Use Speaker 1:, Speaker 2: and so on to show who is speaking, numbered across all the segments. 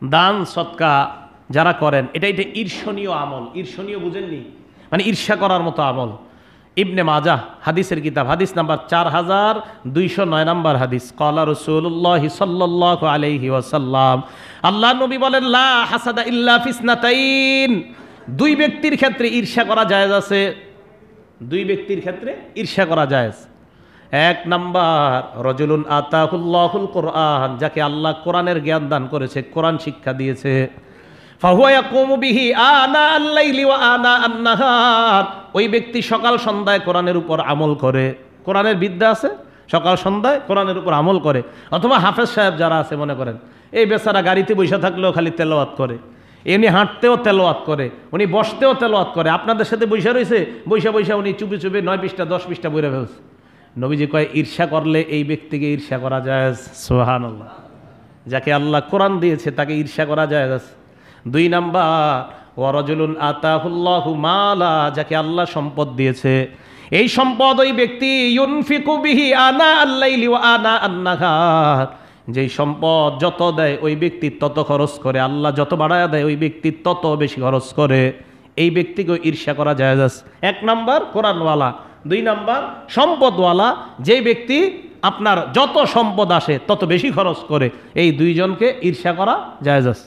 Speaker 1: দান সৎকা যারা করেন এটা ঈর্ষণীয় আমল। ঈর্ষণীয় বুঝেননি, মানে ঈর্ষা করার মতো আমল। ইবনে মাজাহ হাদিসের কিতাব, হাদিস নাম্বার 4209 নম্বর হাদিস। ক্বালা রাসূলুল্লাহি সাল্লাল্লাহু আলাইহি ওয়াসাল্লাম, আল্লাহর নবী বলেন, লা হাসাদা ইল্লা ফিসনাতাইন, দুই ব্যক্তির ক্ষেত্রে ঈর্ষা করা জায়েজ আছে। দুই ব্যক্তির ক্ষেত্রে ঈর্ষা করা জায়েজ। এক নাম্বার, রজুলুন আতাহুল্লাহুল কোরআন, যাকে আল্লাহ কোরআনের জ্ঞান দান করেছে, কোরআন শিক্ষা দিয়েছে। ফাহুয়া ইয়াকুমু বিহি আনা আল-লাইলি ওয়া আনা আন-নাহার, ওই ব্যক্তি সকাল সন্ধ্যায় কোরআনের উপর আমল করে। কোরআনের বিদ্যা আছে, সকাল সন্ধ্যায় কোরআনের উপর আমল করে। অথবা হাফেজ সাহেব যারা আছে, মনে করেন এই বেচারা গাড়িতে বসে থাকলেও খালি তেলাওয়াত করে, এমনি হাঁটতেও তেলাওয়াত করে, উনি বসতেও তেলাওয়াত করে, আপনাদের সাথে বসে রয়েছে, বসে উনি চুপে চুপে 9 পৃষ্ঠা 10 পৃষ্ঠা বইরা ফেলছে। নবীজি কয়, ঈর্ষা করলে এই ব্যক্তিকে ঈর্ষা করা যায়। সুবহানাল্লাহ। যাকে আল্লাহ কোরআন দিয়েছে তাকে ঈর্ষা করা যায়। দুই নাম্বার, ওয়া রাজুলুন আতাহুল্লাহু মালা, যাকে আল্লাহ সম্পদ দিয়েছে, এই সম্পদ ওই ব্যক্তি ইউনফিকু বিহি আনা আল-লাইলি ওয়া আনা আন-নাহার, যেই সম্পদ যত দেয় ওই ব্যক্তি তত খরচ করে, আল্লাহ যত বাড়ায়া দেয় ওই ব্যক্তি তত বেশি খরচ করে, এই ব্যক্তিকে ঈর্ষা করা যায়। এক নাম্বার কোরআনওয়ালা, দুই নাম্বার সম্পদওয়ালা, যে ব্যক্তি আপনার যত সম্পদ আসে তত বেশি খরচ করে, এই দুইজনকে ঈর্ষা করা জায়েজ আছে।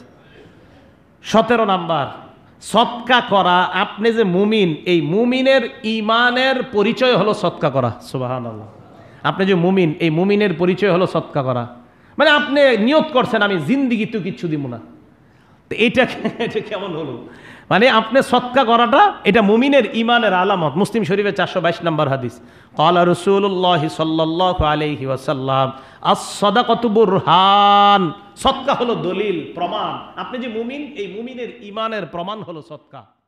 Speaker 1: 17 নাম্বার, সৎকা করা। আপনি যে মুমিন, এই মুমিনের ঈমানের পরিচয় হলো সৎকা করা। সুবহানাল্লাহ। আপনি যে মুমিন, এই মুমিনের পরিচয় হলো সৎকা করা। মানে আপনি নিয়ত করছেন আমি জিন্দিগি তো কিচ্ছু দিব না, তো এটা কেমন হলো? মানে আপনি সৎকা করাটা এটা মুমিনের ঈমানের আলামত। মুসলিম শরীফের 422 নম্বর হাদিস। ক্বালা রাসূলুল্লাহি সাল্লাল্লাহু আলাইহি ওয়াসাল্লাম, আস-সাদাকাতু বুরহান, সৎকা হলো দলিল, প্রমাণ। আপনি যে মুমিন, এই মুমিনের ঈমানের প্রমাণ হলো সৎকা।